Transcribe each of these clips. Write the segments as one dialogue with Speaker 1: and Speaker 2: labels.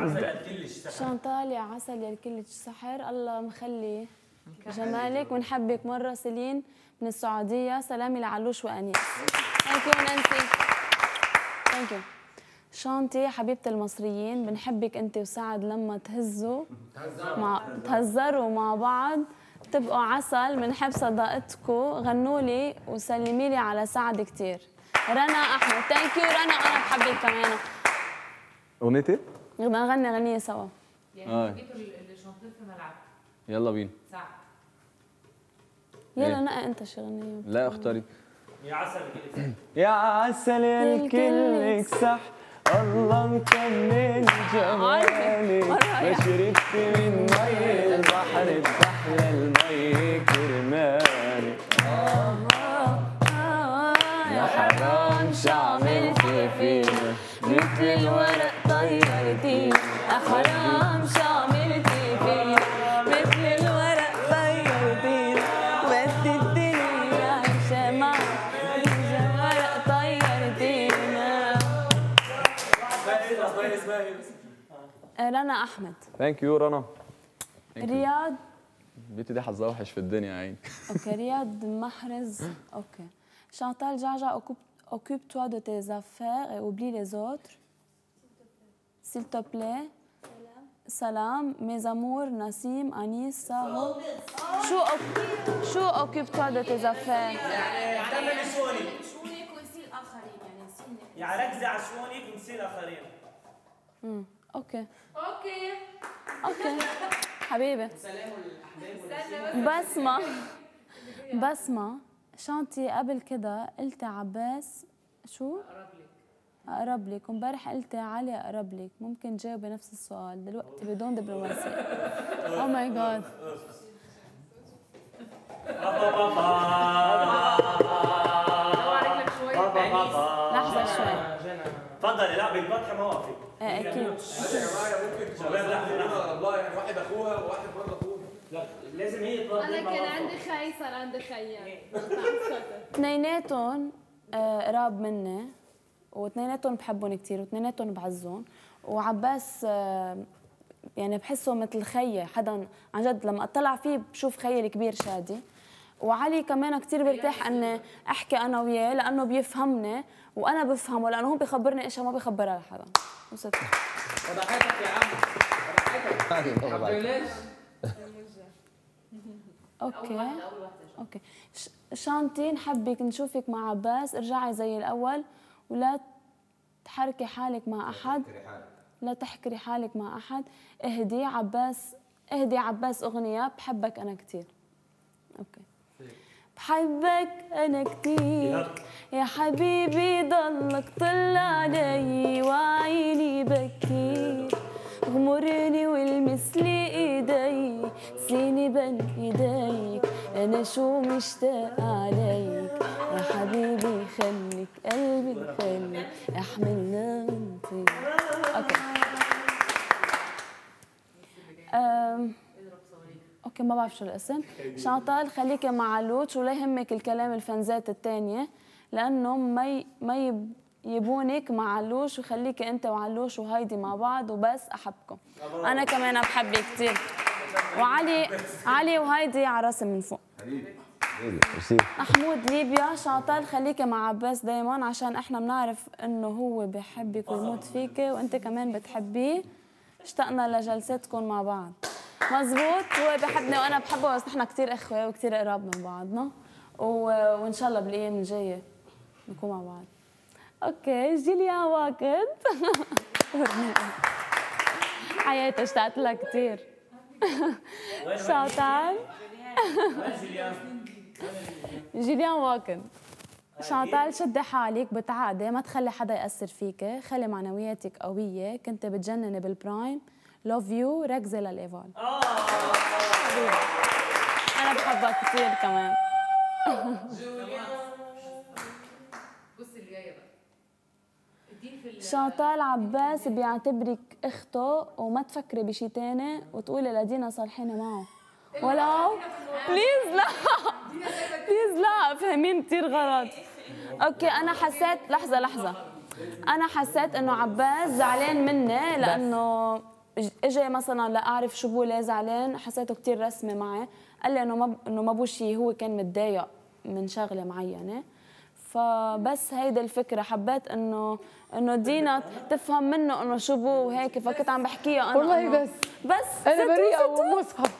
Speaker 1: عسل يا كلش سحر.
Speaker 2: شانتال يا عسل يا كلش سحر، الله مخلي جمالك ونحبك مرة. سيلين من السعودية، سلامي لعلوش وأنيس. ثانك يو نانسي. ثانك يو. شانتي حبيبة المصريين، بنحبك أنت وسعد لما تهزروا مع بعض تبقوا عسل، بنحب صداقتكم. غنوا لي وسلمي لي على سعد كتير. رنا أحمد. ثانك يو رنا، أنا بحبك كمان.
Speaker 3: اغنيتي؟
Speaker 2: بدنا نغني غنية سوا.
Speaker 4: يعني جيتوا اللي شاطر في ملعب.
Speaker 3: يلا بينا.
Speaker 4: سعد.
Speaker 2: يلا نقى انت شي غنية.
Speaker 3: لا اختاري.
Speaker 1: يا عسل الكل
Speaker 3: يا عسل يا الكل سح، الله مكمل جمالي، ما شربت من مي البحر بتحلى المي كرمالي. يا حرام شو عملتي فينا، مثل الورق طيرتينا. يا حرام شو عملتي فينا، مثل الورق طيرتينا. بس الدنيا عايشة معك، الورق طيرتينا. رنا أحمد. ثانك يو رنا.
Speaker 2: رياض.
Speaker 3: بنتي دي حظها وحش في الدنيا يا عيني.
Speaker 2: اوكي رياض محرز. اوكي. Chantal Jaja, occupe-toi de tes affaires et oublie les autres. S'il te plaît. Salam. Mes amours, Nassim, Anis, Saho. شو occupe-toi de tes affaires.
Speaker 1: يعني اعتمدي شؤونك.
Speaker 4: شؤونك ونسي الاخرين، يعني نسيني.
Speaker 1: يعني ركزي على شؤونك ونسي الاخرين.
Speaker 2: اوكي.
Speaker 4: اوكي
Speaker 2: حبيبي.
Speaker 1: سلام للاحباب.
Speaker 2: بسمة شانتي قبل كده قلتي عباس شو؟ أقرب لك. ومبارح قلتي علي أقرب لك. ممكن تجاوبي نفس السؤال دلوقتي بدون دبلوماسية. أوه ماي جاد. لحظة شوي.
Speaker 1: تفضلي. لا بالفتحة ما وقفي.
Speaker 2: ايه اكيد.
Speaker 5: ممكن شباب لا يعني واحد اخوها وواحد برضه اخوها.
Speaker 1: لا لازم هي تفضل.
Speaker 6: انا كان عندي خي صار عندي خيان.
Speaker 2: اثنيناتهم قراب مني، واثنيناتهم بحبهم كثير، واثنيناتهم بعزهم. وعباس يعني بحسه مثل خيي، حدا عن جد لما اطلع فيه بشوف خيي الكبير شادي. وعلي كمان كثير برتاح اني احكي انا وياه لانه بيفهمني وانا بفهمه، لانه هو بيخبرني اشياء ما بيخبرها لحدا. وصلت.
Speaker 5: فضحتك يا عم، فضحتك.
Speaker 2: اوكي شانتي نحبك نشوفك مع عباس. ارجعي زي الاول ولا تحركي حالك مع احد. لا تحكري حالك مع احد. اهدي عباس اغنيه بحبك انا كثير. اوكي. بحبك انا كثير يا حبيبي، ضلك طل علي وعيني بكير. غمرني والمس لي ايدي، سيني بين ايديك، انا شو مشتاق عليك يا حبيبي. خليك قلبي خليك احملنا نطير. اوكي. اوكي ما بعرف شو الاسم. شانتال خليكي مع لوتش ولا يهمك الكلام الفنزات الثانيه، لانه ما يبونك مع علوش، وخليكي انت وعلوش وهيدي مع بعض وبس. احبكم. انا كمان بحبك كثير. وعلي وهيدي على راسي من فوق. محمود ليبيا. شانتال خليكي مع عباس دايما عشان احنا بنعرف انه هو بحبك ويموت فيكي وانت كمان بتحبيه. اشتقنا لجلساتكم مع بعض. مزبوط. هو بحبني وانا بحبه، بس نحن كثير اخوه وكثير قراب من بعضنا، وان شاء الله بالايام الجايه نكون مع بعض. اوكي. جيليان واكد. حياتي اشتقت لها كثير. شانتال. جيليان واكد. شانتال شدي حالك بتعادي، ما تخلي حدا يأثر فيكي، خلي معنوياتك قوية، كنت بتجنني بالبرايم. لوف يو. ركزي للإيفال. أنا بحبك كثير كمان.
Speaker 4: بصي اللي جايه بقى.
Speaker 2: شانتال عباس بيعتبرك اخته، وما تفكري بشي تاني وتقولي لدينا صالحين معه. ولا بليز لا بليز لا، فهمين كثير غلط. اوكي انا حسيت. لحظه انا حسيت انه عباس زعلان مني لانه اجى مثلا لاعرف شو بقول زعلان، حسيته كثير رسمي معي، قال لي انه ما بو شيء، هو كان متضايق من شغله معينه. فبس هيدي الفكره، حبيت انه دينا تفهم منه انه شو بو وهيك، فكنت عم بحكيها انا
Speaker 7: والله
Speaker 2: بس
Speaker 7: انا بريئه ومصحف.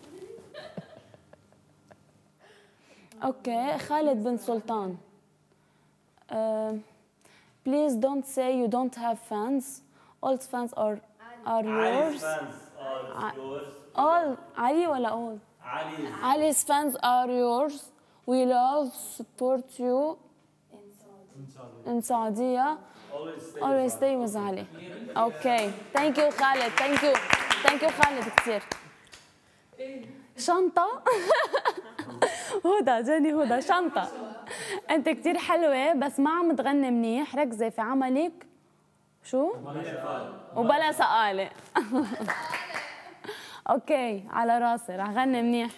Speaker 2: اوكي، خالد بن سلطان. Please don't say you don't have fans. All fans are yours. All علي ولا all؟ Ali's fans are yours. We love support you in Saudi. Always stay with Ali. Okay. Thank you خالد. Thank you خالد كثير. شنطة. هدى جاني هدى شنطة. أنت كثير حلوة بس ما عم تغني منيح، ركزي في عملك. شو؟ وبلا سقالة. اوكي على راسي، رح غني منيح.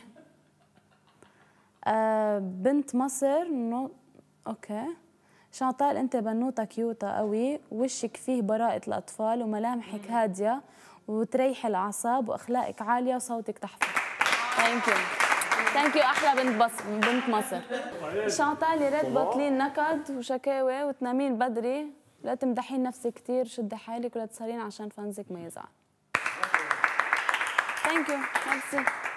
Speaker 2: بنت مصر اوكي. شانتال انت بنوته كيوته قوي، وشك فيه براءة الاطفال وملامحك هادية وتريحي الاعصاب واخلاقك عالية وصوتك تحفة. ثانك يو احلى بنت مصر. شانتال يا ريت بطلين نكد وشكاوي وتنامين بدري، لا تمدحين نفسك كثير، شدي حالك ولا تسهرين عشان فانزك ما يزعل. ثانك يو.